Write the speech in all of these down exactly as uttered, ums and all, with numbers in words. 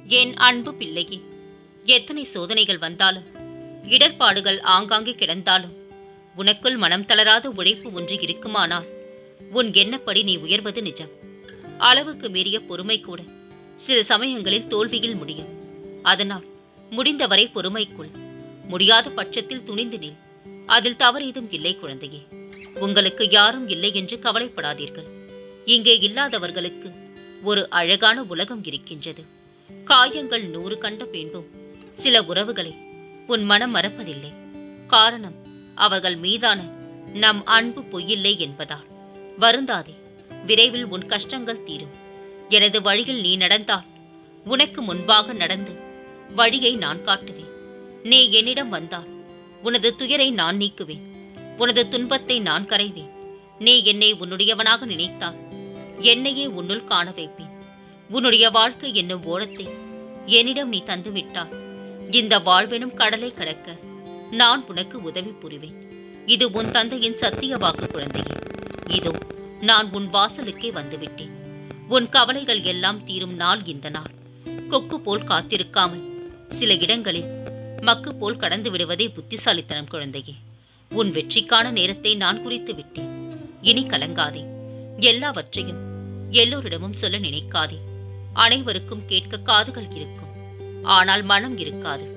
என் அன்பு பிள்ளையே, எத்தனை சோதனைகள் வந்தாலும், இடர்பாடுகள் ஆங்காங்கே கிடந்தாலும், உனக்குள் மனம் தளராத உழைப்பு ஒன்று இருக்குமானால், உன் எண்ணப்படி நீ உயர்வது நிஜம். அளவுக்கு மீறிய பொறுமை கூட சில சமயங்களில் தோல்வியில் முடியும். அதனால் முடிந்தவரை பொறுமைக்குள், முடியாத பட்சத்தில் துணிந்து நில். அதில் தவறேதும் இல்லை குழந்தையே. உங்களுக்கு யாரும் இல்லை என்று கவலைப்படாதீர்கள். இங்கே இல்லாதவர்களுக்கு ஒரு அழகான உலகம் இருக்கின்றது. காயங்கள் நூறு கண்ட பின்பும் சில உறவுகளை உன் மனம் மறப்பதில்லை. காரணம், அவர்கள் மீதான நம் அன்பு பொய்யில்லை என்பதால். வருந்தாதே, விரைவில் உன் கஷ்டங்கள் தீரும். எனது வழியில் நீ நடந்தால் உனக்கு முன்பாக நடந்து வழியை நான் காட்டுவேன். நீ என்னிடம் வந்தால் உனது துயரை நான் நீக்குவேன். உனது துன்பத்தை நான் கரைவேன். நீ என்னை உன்னுடையவனாக நினைத்தால் என்னையே உன்னுள் காண வைப்பேன். உன்னுடைய வாழ்க்கை என்னும் ஓடத்தை என்னிடம் நீ தந்துவிட்டால் இந்த வாழ்வெனும் கடலை கடக்க நான் உனக்கு உதவி புரிவேன். இது உன் தந்தையின் சத்திய வாக்கு குழந்தையே. இதோ நான் உன் வாசலுக்கே வந்துவிட்டேன். உன் கவலைகள் எல்லாம் தீரும் நாள் இந்த நாள். கொக்கு போல் காத்திருக்காமல் சில இடங்களில் மக்கு போல் கடந்து விடுவதே புத்திசாலித்தனம் குழந்தையே. உன் வெற்றிக்கான நேரத்தை நான் குறித்து விட்டேன். இனி கலங்காதே. எல்லாவற்றையும் எல்லோரிடமும் சொல்ல நினைக்காதே. அனைவருக்கும் கேட்க காதுகள் இருக்கும், ஆனால் மனம் இருக்காது.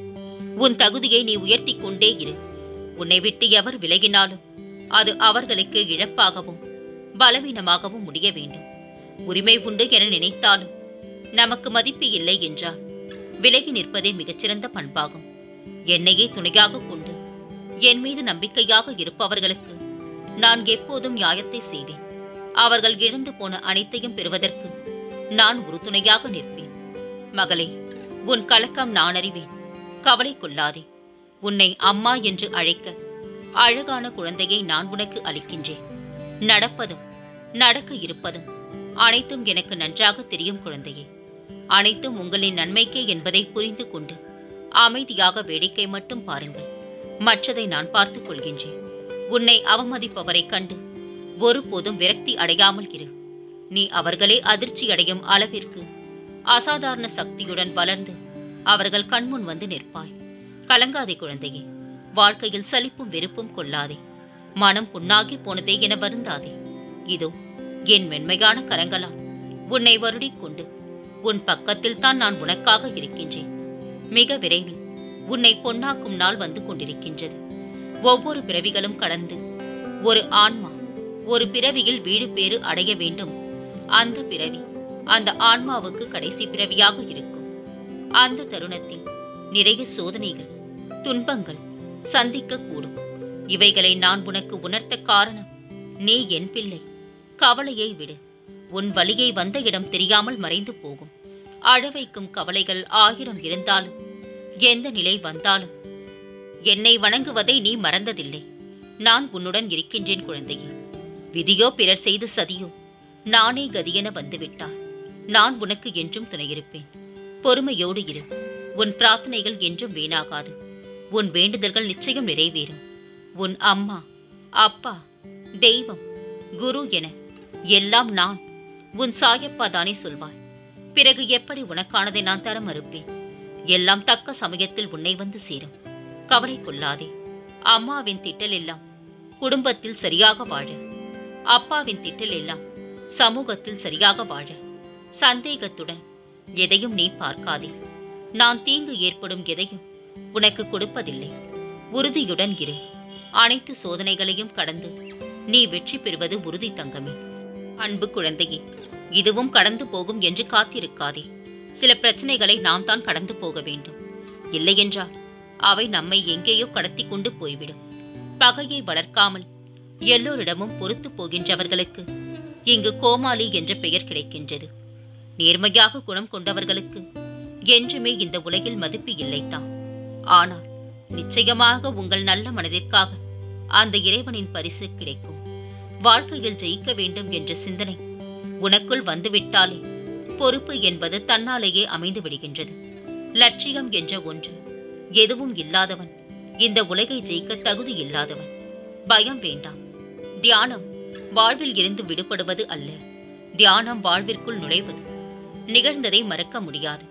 உன் தகுதியை நீ உயர்த்தி கொண்டே இரு. உன்னை விட்டு எவர் விலகினாலும் அது அவர்களுக்கு இழப்பாகவும் பலவீனமாகவும் முடிய வேண்டும். உரிமை உண்டு என நினைத்தாலும் நமக்கு மதிப்பு இல்லை என்றால் விலகி நிற்பதே மிகச்சிறந்த பண்பாகும். என்னையே துணையாக கொண்டு என் மீது நம்பிக்கையாக இருப்பவர்களுக்கு நான் எப்போதும் நியாயத்தை செய்வேன். அவர்கள் இழந்து போன அனைத்தையும் பெறுவதற்கு நான் ஒரு துணையாக நிற்பேன். மகளே, உன் கலக்கம் நான் அறிவேன். கவலை கொள்ளாதே. உன்னை அம்மா என்று அழைக்க அழகான குழந்தையை நான் உனக்கு அளிக்கின்றேன். நடப்பதும் நடக்க இருப்பதும் அனைத்தும் எனக்கு நன்றாக தெரியும் குழந்தையே. அனைத்தும் உங்களின் நன்மைக்கே என்பதை புரிந்து கொண்டு அமைதியாக வேடிக்கை மட்டும் பாருங்கள். மற்றதை நான் பார்த்துக் கொள்கின்றேன். உன்னை அவமதிப்பவரை கண்டு ஒருபோதும் விரக்தி அடையாமல் இரு. நீ அவர்களே அதிர்ச்சி அடையும் அளவிற்கு அசாதாரண சக்தியுடன் வளர்ந்து அவர்கள் கண்முன் வந்து நிற்பாய். கலங்காதே குழந்தையே. வாழ்க்கையில் சலிப்பும் வெறுப்பும் கொள்ளாதே. மனம் புண்ணாகி போனதே என வருந்தாதே. இதோ என் மென்மையான கரங்களால் உன்னை வருடிக் கொண்டு உன் பக்கத்தில் தான் நான் உனக்காக இருக்கின்றேன். மிக விரைவில் உன்னை பொன்னாக்கும் நாள் வந்து கொண்டிருக்கின்றது. ஒவ்வொரு பிறவிகளும் கடந்து ஒரு ஆன்மா ஒரு பிறவியில் வீடு பேறு அடைய வேண்டும். அந்த பிறவி அந்த ஆன்மாவுக்கு கடைசி பிறவியாக இருக்கும். அந்த தருணத்தில் நிறைய சோதனைகள், துன்பங்கள் சந்திக்க கூடும். இவைகளை நான் உனக்கு உணர்த்த காரணம், நீ என் பிள்ளை. கவலையை விடு. உன் வழியை வந்த இடம் தெரியாமல் மறைந்து போகும். அழவைக்கும் கவலைகள் ஆயிரம் இருந்தாலும், எந்த நிலை வந்தாலும் என்னை வணங்குவதை நீ மறந்ததில்லை. நான் உன்னுடன் இருக்கின்றேன் குழந்தையே. விதியோ பிறர் செய்த சதியோ நானே கதியென வந்துவிட்டார். நான் உனக்கு என்றும் துணையிருப்பேன். பொறுமையோடு இரு. உன் பிரார்த்தனைகள் என்றும் வீணாகாது. உன் வேண்டுதல்கள் நிச்சயம் நிறைவேறும். உன் அம்மா, அப்பா, தெய்வம், குரு என எல்லாம் நான். உன் சாயப்பா தானே சொல்வாய். பிறகு எப்படி உனக்கானதை நான் தர மறுப்பேன்? எல்லாம் தக்க சமயத்தில் உன்னை வந்து சேரும். கவலை கொள்ளாதே. அம்மாவின் திட்டல் எல்லாம் குடும்பத்தில் சரியாக வாழ, அப்பாவின் திட்டல் எல்லாம் சமூகத்தில் சரியாக வாழ. சந்தேகத்துடன் எதையும் நீ பார்க்காதே. நான் தீங்கு ஏற்படும் எதையும் உனக்கு கொடுப்பதில்லை. உறுதியுடன் இரு. அனைத்து சோதனைகளையும் கடந்து நீ வெற்றி பெறுவது உறுதி தங்கமே. அன்பு குழந்தையே, இதுவும் கடந்து போகும் என்று காத்திருக்காதே. சில பிரச்சனைகளை நாம் தான் கடந்து போக வேண்டும். இல்லையென்றால் அவை நம்மை எங்கேயோ கடத்தி கொண்டு போய்விடும். பகையை வளர்க்காமல் எல்லோரிடமும் பொறுத்து போகின்றவர்களுக்கு இங்கு கோமாளி என்ற பெயர் கிடைக்கின்றது. நேர்மையாக குணம் கொண்டவர்களுக்கு என்றுமே இந்த உலகில் மதிப்பு இல்லைத்தான். ஆனால் நிச்சயமாக உங்கள் நல்ல மனதிற்காக அந்த இறைவனின் பரிசு கிடைக்கும். வாழ்க்கையில் ஜெயிக்க வேண்டும் என்ற சிந்தனை உனக்குள் வந்துவிட்டாலே பொறுப்பு என்பது தன்னாலேயே அமைந்து விடுகின்றது. லட்சியம் என்ற ஒன்று எதுவும் இல்லாதவன் இந்த உலகை ஜெயிக்க தகுதி இல்லாதவன். பயம் வேண்டாம். தியானம் வாழ்வில் இருந்து விடுபடுவது அல்ல. தியானம் வாழ்விற்குள் நுழைவது. நிகழ்ந்ததை மறக்க முடியாது.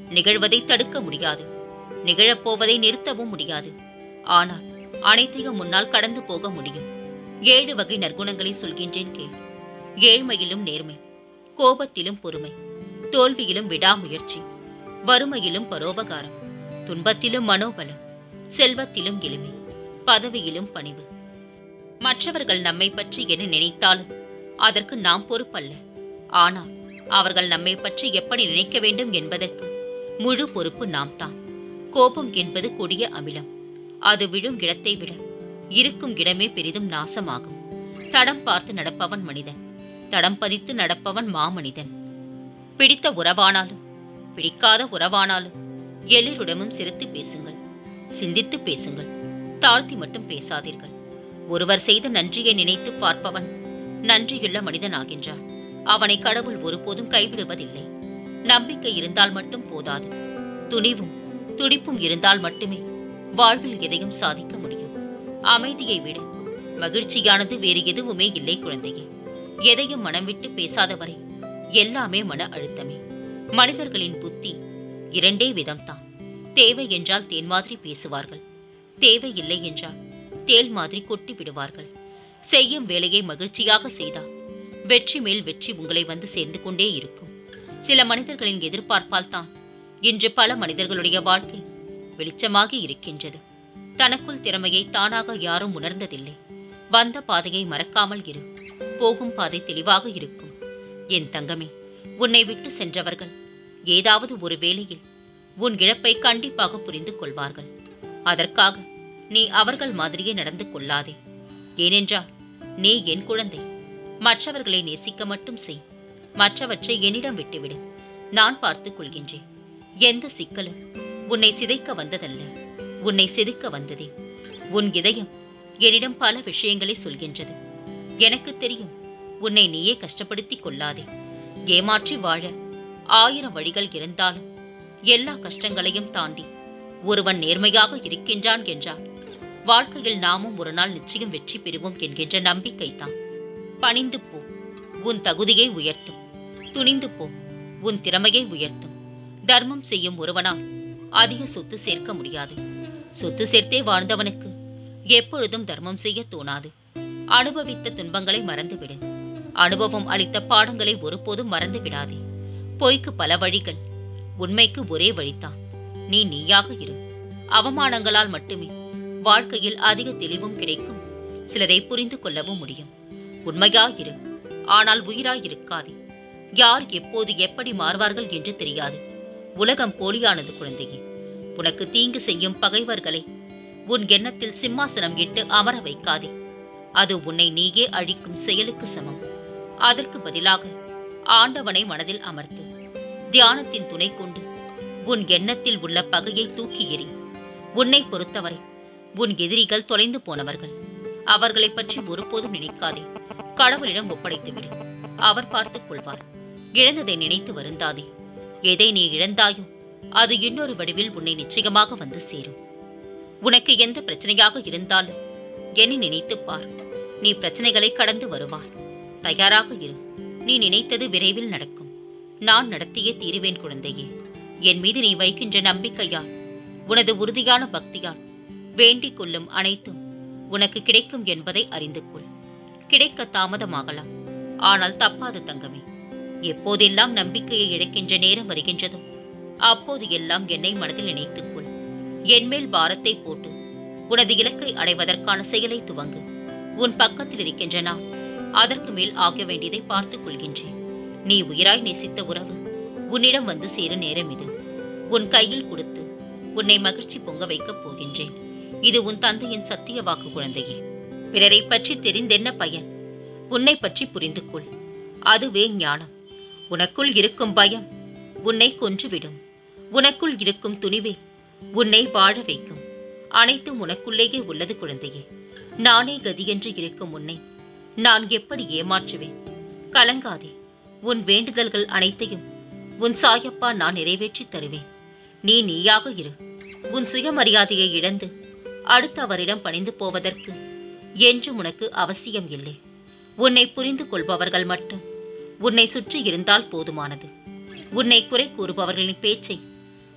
நிகழ்வதை தடுக்க முடியாது, நிகழப்போவதை நிறுத்தவும் முடியாது. ஆனால் அனைத்தையும் முன்னால் கடந்து போக முடியும். ஏழு வகை நற்குணங்களை சொல்கின்றேன் கேள். ஏழ்மையிலும் நேர்மை, கோபத்திலும் பொறுமை, தோல்வியிலும் விடாமுயற்சி, வறுமையிலும் பரோபகாரம், துன்பத்திலும் மனோபலம், செல்வத்திலும் எளிமை, பதவியிலும் பணிவு. மற்றவர்கள் நம்மை பற்றி என்ன நினைத்தாலும் அதற்கு நாம் பொறுப்பல்ல. ஆனால் அவர்கள் நம்மை பற்றி எப்படி நினைக்க வேண்டும் என்பதற்கு முழு பொறுப்பு நாம் தான். கோபம் என்பது கொடிய அமிலம். அது விழும் இடத்தை விட இருக்கும் இடமே பெரிதும் நாசமாகும். தடம் பார்த்து நடப்பவன் மனிதன், தடம் பதித்து நடப்பவன் மாமனிதன். பிடித்த உறவானாலும் பிடிக்காத உறவானாலும் எல்லோரிடமும் சிரித்து பேசுங்கள், சிந்தித்து பேசுங்கள், தாழ்த்தி மட்டும் பேசாதீர்கள். ஒருவர் செய்த நன்றியை நினைத்து பார்ப்பவன் நன்றியுள்ள மனிதனாகின்றான். அவனை கடவுள் ஒருபோதும் கைவிடுவதில்லை. நம்பிக்கை இருந்தால் மட்டும் போதாது, துணிவும் துடிப்பும் இருந்தால் மட்டுமே வாழ்வில் எதையும் சாதிக்க முடியும். அமைதியை விட மகிழ்ச்சியானது வேறு எதுவுமே இல்லை குழந்தையே. எதையும் மனம் விட்டு பேசாதவரை எல்லாமே மன அழுத்தமே. மனிதர்களின் புத்தி இரண்டே விதம்தான். தேவை என்றால் தேன் மாதிரி பேசுவார்கள், தேவை இல்லை என்றால் தேல் மாதிரி கொட்டி விடுவார்கள். செய்யும் வேலையை மகிழ்ச்சியாக செய்தால் வெற்றி மேல் வெற்றி உங்களை வந்து சேர்ந்து கொண்டே இருக்கும். சில மனிதர்களின் எதிர்பார்ப்பால் தான் இன்று பல மனிதர்களுடைய வாழ்க்கை வெளிச்சமாகி இருக்கின்றது. தனக்குள் திறமையை தானாக யாரும் உணர்ந்ததில்லை. வந்த பாதையை மறக்காமல் இரு, போகும் பாதை தெளிவாக இருக்கும். என் தங்கமே, உன்னை விட்டு சென்றவர்கள் ஏதாவது ஒரு வேளையில் உன் இழப்பை கண்டிப்பாக புரிந்து கொள்வார்கள். அதற்காக நீ அவர்கள் மாதிரியே நடந்து கொள்ளாதே. ஏனென்றால் நீ என் குழந்தை. மற்றவர்களை நேசிக்க மட்டும் செய், மற்றவற்றை என்னிடம் விட்டுவிடு. நான் பார்த்துக் கொள்கின்றேன். எந்த சிக்கலும் உன்னை சிதைக்க வந்ததல்ல, உன்னை செதுக்க வந்ததே. உன் இதயம் என்னிடம் பல விஷயங்களை சொல்கின்றது. எனக்கு தெரியும், உன்னை நீயே கஷ்டப்படுத்திக் கொள்ளாதே. ஏமாற்றி வாழ ஆயிரம் வழிகள் இருந்தாலும் எல்லா கஷ்டங்களையும் தாண்டி ஒருவன் நேர்மையாக இருக்கின்றான் என்றால் வாழ்க்கையில் நாமும் ஒரு நாள் நிச்சயம் வெற்றி பெறுவோம் என்கின்ற நம்பிக்கைதான். பணிந்து போ, உன் தகுதியை உயர்த்தும். துணிந்து போ, உன் திறமையை உயர்த்தும். தர்மம் செய்யும் ஒருவனால் அதிக சொத்து சேர்க்க முடியாது. சொத்து சேர்த்தே வாழ்ந்தவனுக்கு எப்பொழுதும் தர்மம் செய்ய தோணாது. அனுபவித்த துன்பங்களை மறந்துவிடு. அனுபவம் அளித்த பாடங்களை ஒருபோதும் மறந்து விடாதே. பொய்க்கு பல வழிகள், உண்மைக்கு ஒரே வழிதான். நீ நீயாக இரு. அவமானங்களால் மட்டுமே வாழ்க்கையில் அதிக தெளிவும் கிடைக்கும். சிலரை புரிந்து கொள்ளவும் முடியும். உண்மையாயிரு, ஆனால் உயிராயிருக்காதே. யார் எப்போது எப்படி மாறுவார்கள் என்று தெரியாது. உலகம் போலியானது குழந்தையே. உனக்கு தீங்கு செய்யும் பகைவர்களை உன் எண்ணத்தில் சிம்மாசனம் இட்டு அமர வைக்காதே. அது உன்னை நீயே அழிக்கும் செயலுக்கு சமம். அதற்கு பதிலாக ஆண்டவனை மனதில் அமர்த்து. தியானத்தின் துணை கொண்டு உன் எண்ணத்தில் உள்ள பகையை தூக்கி எறி. உன்னை பொறுத்தவரை உன் எதிரிகள் தொலைந்து போனவர்கள். அவர்களை பற்றி ஒருபோதும் நினைக்காதே. கடவுளிடம் ஒப்படைத்துவிடு, அவர் பார்த்துக் கொள்வார். இழந்ததை நினைத்து வருந்தாதே. எதை நீ இழந்தாயோ அது இன்னொரு வடிவில் உன்னை நிச்சயமாக வந்து சேரும். உனக்கு எந்த பிரச்சனையாக இருந்தாலும் என்னை நினைத்துப் பார். நீ பிரச்சனைகளை கடந்து வருவார். தயாராக இரு. நீ நினைத்தது விரைவில் நடக்கும். நான் நடத்தியே தீருவேன் குழந்தையே. என் மீது நீ வைக்கின்ற நம்பிக்கையால், உனது உறுதியான பக்தியால் வேண்டிக் கொள்ளும் அனைத்தும் உனக்கு கிடைக்கும் என்பதை அறிந்து கொள். கிடைக்க தாமதமாகலாம், ஆனால் தப்பாது தங்கமே. எப்போதெல்லாம் நம்பிக்கையை இழக்கின்ற நேரம் வருகின்றதோ அப்போது எல்லாம் என்னை மனதில் நினைத்துக்கொள். என்மேல் பாரத்தை போட்டு உனது இலக்கை அடைவதற்கான செயலை துவங்கு. உன் பக்கத்தில் இருக்கின்ற நான் அதற்கு மேல் ஆக வேண்டியதை பார்த்துக் கொள்கின்றேன். நீ உயிராய் நேசித்த உறவு உன்னிடம் வந்து சேரும் நேரம் இது. உன் கையில் கொடுத்து உன்னை மகிழ்ச்சி பொங்க வைக்கப் போகின்றேன். இது உன் தந்தையின் சத்திய வாக்கு குழந்தையே. பிறரை பற்றி தெரிந்தென்ன பயன்? உன்னை பற்றி புரிந்து கொள். அதுவே ஞானம். உனக்குள் இருக்கும் பயம் உன்னை கொன்றுவிடும். உனக்குள் இருக்கும் துணிவே உன்னை வாழ வைக்கும். அனைத்தும் உனக்குள்ளேயே உள்ளது குழந்தையே. நானே கதியென்று இருக்கும் உன்னை நான் எப்படி ஏமாற்றுவேன்? கலங்காதே. உன் வேண்டுதல்கள் அனைத்தையும் உன் சாயப்பா நான் நிறைவேற்றி தருவேன். நீ நீயாக இரு. உன் சுயமரியாதையை இழந்து அடுத்தவரிடம் பணிந்து போவதற்கு என்றும் உனக்கு அவசியம் இல்லை. உன்னை புரிந்து கொள்பவர்கள் மட்டும் உன்னை சுற்றி இருந்தால் போதுமானது. உன்னை குறை கூறுபவர்களின் பேச்சை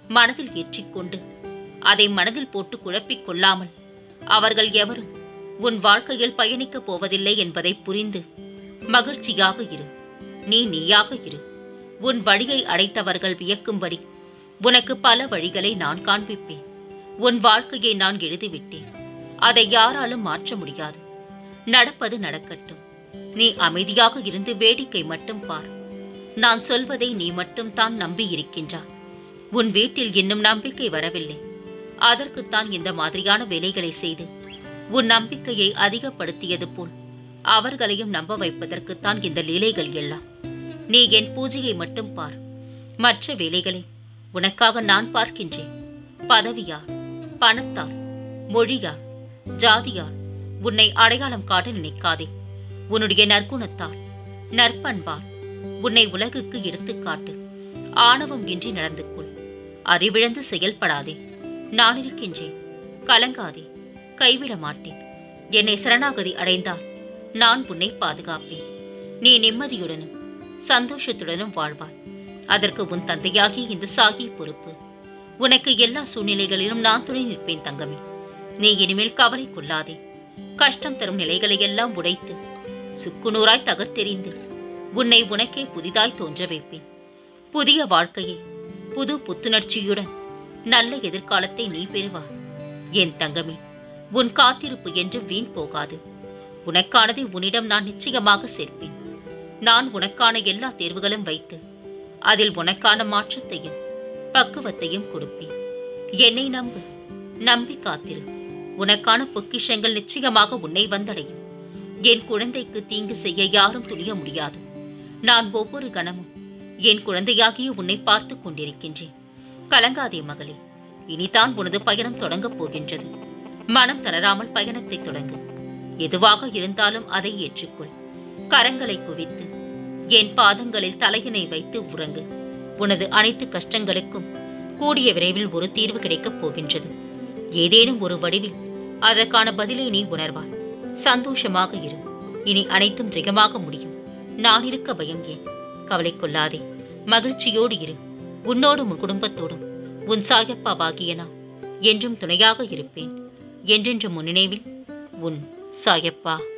மனதில் ஏற்றிக்கொண்டு அதை மனதில் போட்டு குழப்பிக் கொள்ளாமல் அவர்கள் எவரும் உன் வாழ்க்கையில் பயணிக்கப் போவதில்லை என்பதை புரிந்து மகிழ்ச்சியாக இரு. நீ நீயாக இரு. உன் வழியை அடைத்தவர்கள் வியக்கும்படி உனக்கு பல வழிகளை நான் காண்பிப்பேன். உன் வாழ்க்கையை நான் எழுதிவிட்டேன். அதை யாராலும் மாற்ற முடியாது. நடப்பது நடக்கட்டும். நீ அமைதியாக இருந்து வேடிக்கை மட்டும் பார். நான் சொல்வதை நீ மட்டும் தான் நம்பி இருக்கின்றாய். உன் வீட்டில் இன்னும் நம்பிக்கை வரவில்லை. அதற்குத்தான் இந்த மாதிரியான வேலைகளை செய்து உன் நம்பிக்கையை அதிகப்படுத்தியது போல் அவர்களையும் நம்ப வைப்பதற்குத்தான் இந்த லீலைகள் எல்லாம். நீ என் பூஜையை மட்டும் பார். மற்ற வேலைகளை உனக்காக நான் பார்க்கின்றேன். பதவியார், பணத்தார், மொழியார், ஜாதியார் உன்னை அடையாளம் காட்ட நினைக்காதே. உன்னுடைய நற்குணத்தார், நற்பண்பார் உன்னை உலகுக்கு எடுத்துக்காட்டு. ஆணவம் இன்றி நடந்து கொள். அறிவிழந்து செயல்படாதே. நான் இருக்கின்றேன். கலங்காதே. கைவிட மாட்டேன். என்னை சரணாகதி அடைந்தால் நான் உன்னை பாதுகாப்பேன். நீ நிம்மதியுடனும் சந்தோஷத்துடனும் வாழ்வாய். அதற்கு உன் தந்தையாகிய இந்த சாகி பொறுப்பு. உனக்கு எல்லா சூழ்நிலைகளிலும் நான் துணை நிற்பேன் தங்கமே. நீ இனிமேல் கவலை கொள்ளாதே. கஷ்டம் தரும் நிலைகளை எல்லாம் உடைத்து சுக்குநூறாய் தகர்த்தெறிந்து உன்னை உனக்கே புதிதாய் தோன்ற வைப்பேன். புதிய வாழ்க்கையை புது புத்துணர்ச்சியுடன் நல்ல எதிர்காலத்தை நீ பெறுவாய். என் தங்கமே, உன் காத்திருப்பு என்று வீண் போகாது. உனக்கானதை உன்னிடம் நான் நிச்சயமாக சேர்ப்பேன். நான் உனக்கான எல்லா தேர்வுகளும் வைத்து அதில் உனக்கான மாற்றத்தையும் பக்குவத்தையும் கொடுப்பேன். என்னை நம்பு. நம்பி காத்திரு. உனக்கான பொக்கிஷங்கள் நிச்சயமாக உன்னை வந்தடையும். என் குழந்தைக்கு தீங்கு செய்ய யாரும் துணிய முடியாது. நான் ஒவ்வொரு கணமும் என் குழந்தையாகிய உன்னை பார்த்து கொண்டிருக்கின்றேன். கலங்காதே மகளே. இனிதான் உனது பயணம் தொடங்கப் போகின்றது. மனம் தளராமல் பயணத்தை தொடங்கு. எதுவாக இருந்தாலும் அதை ஏற்றுக்கொள். கரங்களை குவித்து என் பாதங்களில் தலையினை வைத்து உறங்கு. உனது அனைத்து கஷ்டங்களுக்கும் கூடிய விரைவில் ஒரு தீர்வு கிடைக்கப் போகின்றது. ஏதேனும் ஒரு வடிவில் அதற்கான பதிலை நீ உணர்வாய். சந்தோஷமாக இரு. இனி அனைத்தும் ஜெயமாக முடியும். நான் இருக்க பயம் ஏன்? கவலை கொள்ளாதே. மகிழ்ச்சியோடு இரு. உன்னோடும் உன் குடும்பத்தோடும் உன் சாயப்பாவாகிய நான் என்றும் துணையாக இருப்பேன். என்றென்றும் உன் நினைவில் உன் சாயப்பா.